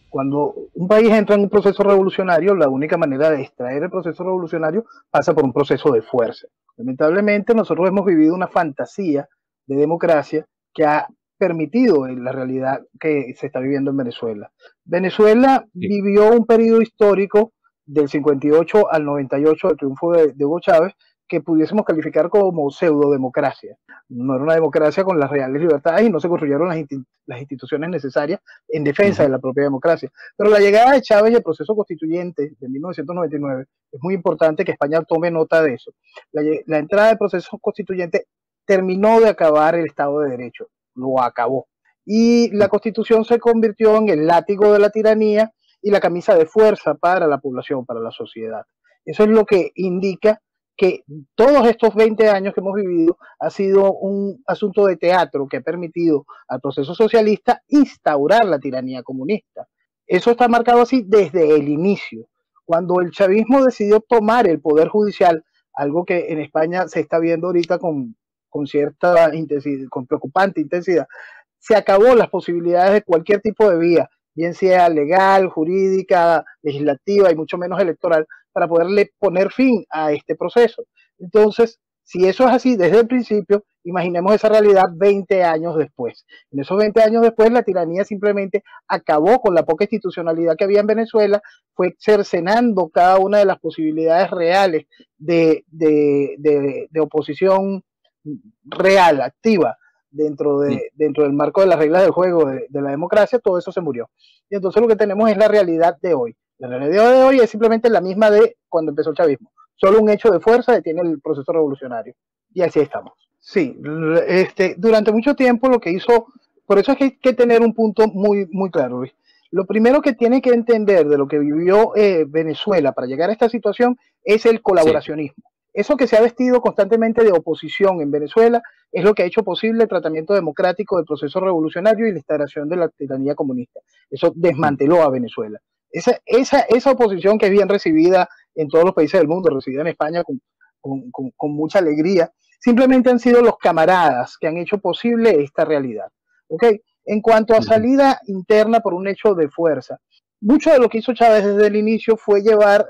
Cuando un país entra en un proceso revolucionario, la única manera de extraer el proceso revolucionario pasa por un proceso de fuerza. Lamentablemente, nosotros hemos vivido una fantasía de democracia que ha permitido en la realidad que se está viviendo en Venezuela. Venezuela Sí. vivió un periodo histórico del 58 al 98, el triunfo de Hugo Chávez, que pudiésemos calificar como pseudo-democracia. No era una democracia con las reales libertades y no se construyeron las instituciones necesarias en defensa de la propia democracia. Pero la llegada de Chávez y el proceso constituyente de 1999, es muy importante que España tome nota de eso. La entrada del proceso constituyente terminó de acabar el Estado de Derecho, lo acabó. Y la Constitución se convirtió en el látigo de la tiranía y la camisa de fuerza para la población, para la sociedad. Eso es lo que indica que todos estos 20 años que hemos vivido ha sido un asunto de teatro que ha permitido al proceso socialista instaurar la tiranía comunista. Eso está marcado así desde el inicio. Cuando el chavismo decidió tomar el poder judicial, algo que en España se está viendo ahorita con cierta intensidad, con preocupante intensidad, se acabó las posibilidades de cualquier tipo de vía, bien sea legal, jurídica, legislativa y mucho menos electoral, para poderle poner fin a este proceso. Entonces, si eso es así desde el principio, imaginemos esa realidad 20 años después. En esos 20 años después, la tiranía simplemente acabó con la poca institucionalidad que había en Venezuela, fue cercenando cada una de las posibilidades reales de oposición real, activa, dentro del marco de las reglas del juego de la democracia. Todo eso se murió. Y entonces lo que tenemos es la realidad de hoy. La realidad de hoy es simplemente la misma de cuando empezó el chavismo. Solo un hecho de fuerza detiene el proceso revolucionario. Y así estamos. Sí, durante mucho tiempo lo que hizo, por eso es que hay que tener un punto muy, muy claro, Luis. Lo primero que tiene que entender de lo que vivió Venezuela para llegar a esta situación es el colaboracionismo. Sí. Eso que se ha vestido constantemente de oposición en Venezuela es lo que ha hecho posible el tratamiento democrático del proceso revolucionario y la instalación de la tiranía comunista. Eso desmanteló a Venezuela. Esa oposición que es bien recibida en todos los países del mundo, recibida en España con mucha alegría, simplemente han sido los camaradas que han hecho posible esta realidad. ¿Okay? En cuanto a salida interna por un hecho de fuerza, mucho de lo que hizo Chávez desde el inicio fue llevar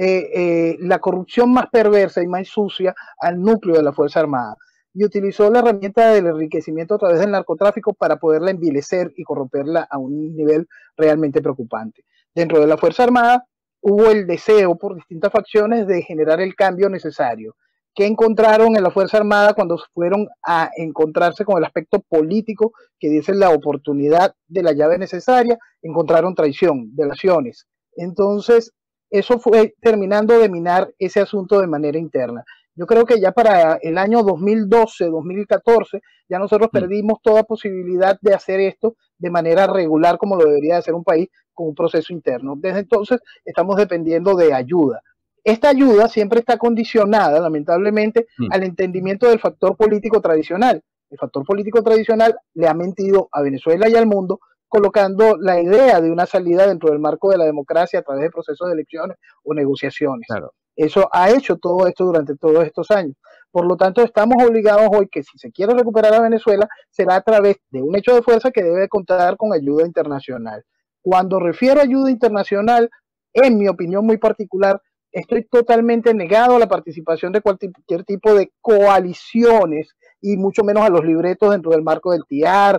la corrupción más perversa y más sucia al núcleo de la Fuerza Armada y utilizó la herramienta del enriquecimiento a través del narcotráfico para poderla envilecer y corromperla a un nivel realmente preocupante. Dentro de la Fuerza Armada hubo el deseo por distintas facciones de generar el cambio necesario. ¿Qué encontraron en la Fuerza Armada cuando fueron a encontrarse con el aspecto político que dice la oportunidad de la llave necesaria? Encontraron traición, delaciones. Entonces, eso fue terminando de minar ese asunto de manera interna. Yo creo que ya para el año 2012, 2014, ya nosotros perdimos toda posibilidad de hacer esto de manera regular como lo debería hacer un país con un proceso interno. Desde entonces estamos dependiendo de ayuda. Esta ayuda siempre está condicionada, lamentablemente, al entendimiento del factor político tradicional. El factor político tradicional le ha mentido a Venezuela y al mundo, colocando la idea de una salida dentro del marco de la democracia a través de procesos de elecciones o negociaciones. Claro. Eso ha hecho todo esto durante todos estos años. Por lo tanto, estamos obligados hoy que si se quiere recuperar a Venezuela, será a través de un hecho de fuerza que debe contar con ayuda internacional. Cuando refiero a ayuda internacional, en mi opinión muy particular, estoy totalmente negado a la participación de cualquier tipo de coaliciones y mucho menos a los libretos dentro del marco del TIAR,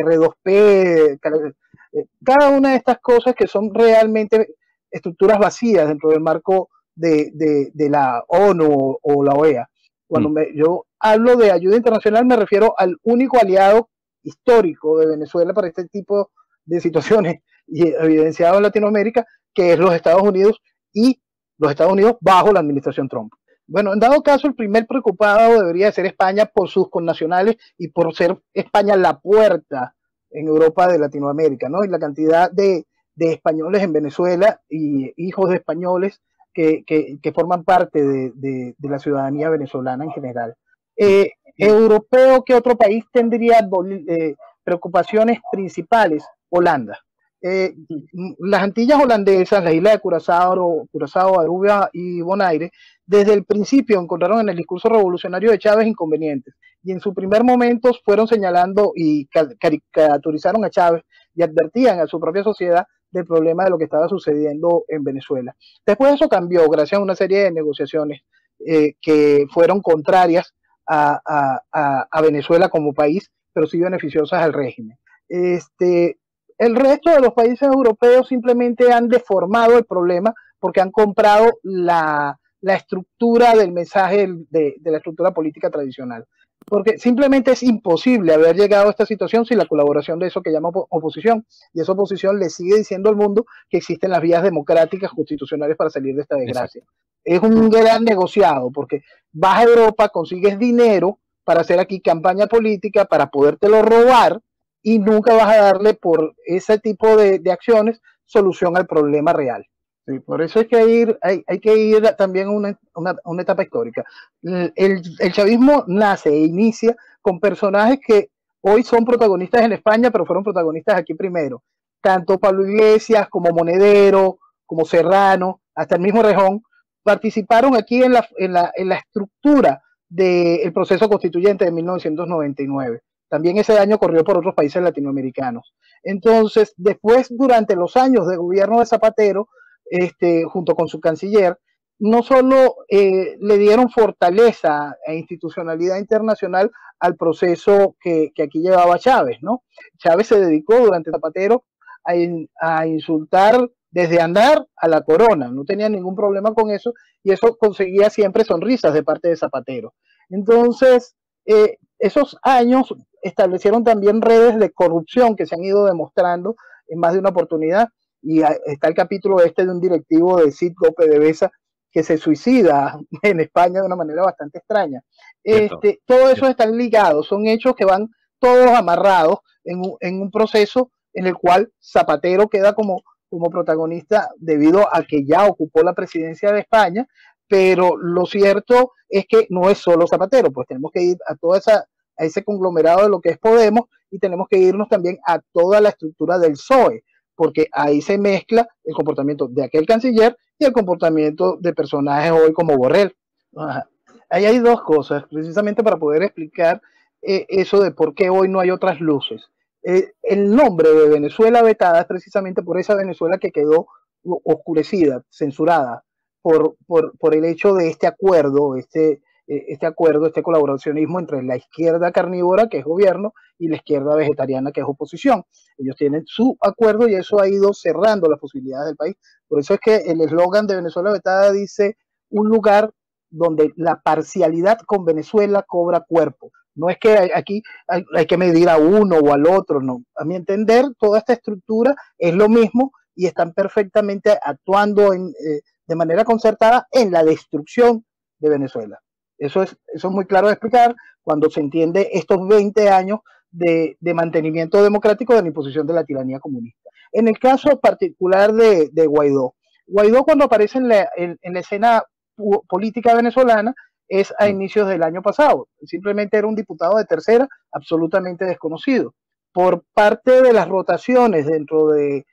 R2P, cada una de estas cosas que son realmente estructuras vacías dentro del marco de la ONU o la OEA. Cuando yo hablo de ayuda internacional me refiero al único aliado histórico de Venezuela para este tipo de situaciones y evidenciado en Latinoamérica, que es los Estados Unidos y los Estados Unidos bajo la administración Trump. Bueno, en dado caso, el primer preocupado debería ser España por sus connacionales y por ser España la puerta en Europa de Latinoamérica, ¿no? Y la cantidad de españoles en Venezuela y hijos de españoles que forman parte de la ciudadanía venezolana en general. Europeo, ¿qué otro país tendría preocupaciones principales? Holanda. Las Antillas holandesas, la isla de Curazao, Aruba y Bonaire, desde el principio encontraron en el discurso revolucionario de Chávez inconvenientes y en su primer momento fueron señalando y caricaturizaron a Chávez y advertían a su propia sociedad del problema de lo que estaba sucediendo en Venezuela. Después eso cambió gracias a una serie de negociaciones que fueron contrarias a Venezuela como país, pero sí beneficiosas al régimen. El resto de los países europeos simplemente han deformado el problema porque han comprado la estructura del mensaje de la estructura política tradicional. Porque simplemente es imposible haber llegado a esta situación sin la colaboración de eso que llama oposición. Y esa oposición le sigue diciendo al mundo que existen las vías democráticas constitucionales para salir de esta desgracia. Exacto. Es un gran negociado, porque vas a Europa, consigues dinero para hacer aquí campaña política, para podértelo robar, y nunca vas a darle por ese tipo de acciones solución al problema real. Sí, por eso es que hay que ir también a una etapa histórica. El chavismo nace e inicia con personajes que hoy son protagonistas en España, pero fueron protagonistas aquí primero. Tanto Pablo Iglesias como Monedero, como Serrano, hasta el mismo Rejón, participaron aquí en la estructura del proceso constituyente de 1999. También ese año corrió por otros países latinoamericanos. Entonces, después, durante los años de gobierno de Zapatero, junto con su canciller, no solo le dieron fortaleza e institucionalidad internacional al proceso que aquí llevaba Chávez, ¿no? Chávez se dedicó durante Zapatero a insultar desde andar a la corona, no tenía ningún problema con eso, y eso conseguía siempre sonrisas de parte de Zapatero. Entonces, esos años establecieron también redes de corrupción que se han ido demostrando en más de una oportunidad, y está el capítulo de un directivo de Citgo PDVSA que se suicida en España de una manera bastante extraña. Todo eso están ligados, son hechos que van todos amarrados en un proceso en el cual Zapatero queda como protagonista debido a que ya ocupó la presidencia de España, pero lo cierto es que no es solo Zapatero, pues tenemos que ir a ese conglomerado de lo que es Podemos, y tenemos que irnos también a toda la estructura del PSOE, porque ahí se mezcla el comportamiento de aquel canciller y el comportamiento de personajes hoy como Borrell. Ahí hay dos cosas, precisamente para poder explicar eso de por qué hoy no hay otras luces. El nombre de Venezuela vetada es precisamente por esa Venezuela que quedó oscurecida, censurada, por el hecho de este acuerdo, este colaboracionismo entre la izquierda carnívora, que es gobierno, y la izquierda vegetariana, que es oposición. Ellos tienen su acuerdo y eso ha ido cerrando las posibilidades del país. Por eso es que el eslogan de Venezuela vetada dice: un lugar donde la parcialidad con Venezuela cobra cuerpo. No es que aquí hay que medir a uno o al otro, no. A mi entender, toda esta estructura es lo mismo y están perfectamente actuando de manera concertada en la destrucción de Venezuela. Eso es muy claro de explicar cuando se entiende estos 20 años de mantenimiento democrático de la imposición de la tiranía comunista. En el caso particular de Guaidó, cuando aparece en la escena política venezolana es a inicios del año pasado. Simplemente era un diputado de tercera, absolutamente desconocido. Por parte de las rotaciones dentro de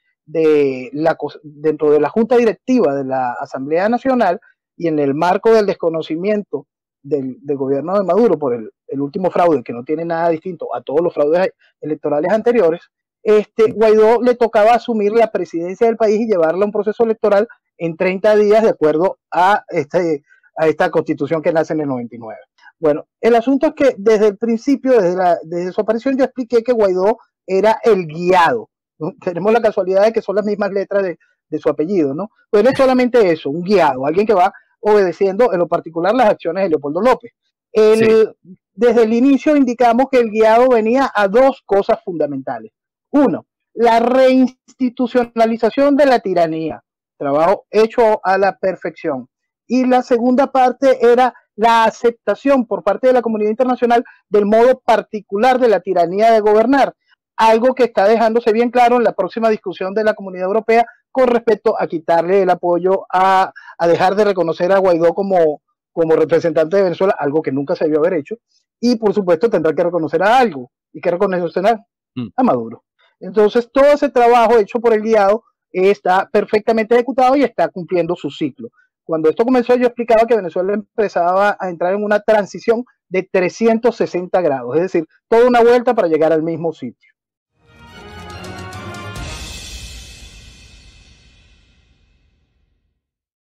la Junta Directiva de la Asamblea Nacional, y en el marco del desconocimiento del gobierno de Maduro por el último fraude, que no tiene nada distinto a todos los fraudes electorales anteriores, Guaidó le tocaba asumir la presidencia del país y llevarla a un proceso electoral en 30 días de acuerdo a esta constitución que nace en el 99. Bueno, el asunto es que desde el principio, desde su aparición, yo expliqué que Guaidó era el guiado, ¿no? Tenemos la casualidad de que son las mismas letras de su apellido, ¿no? Pues él es solamente eso, un guiado, alguien que va obedeciendo en lo particular las acciones de Leopoldo López. Desde el inicio indicamos que el guiado venía a dos cosas fundamentales. Uno, la reinstitucionalización de la tiranía, trabajo hecho a la perfección. Y la segunda parte era la aceptación por parte de la comunidad internacional del modo particular de la tiranía de gobernar, algo que está dejándose bien claro en la próxima discusión de la Comunidad Europea con respecto a quitarle el apoyo a dejar de reconocer a Guaidó como representante de Venezuela, algo que nunca se debió haber hecho, y por supuesto tendrá que reconocer a algo, y que reconocer a Maduro. Entonces todo ese trabajo hecho por el guiado está perfectamente ejecutado y está cumpliendo su ciclo. Cuando esto comenzó, yo explicaba que Venezuela empezaba a entrar en una transición de 360 grados, es decir, toda una vuelta para llegar al mismo sitio.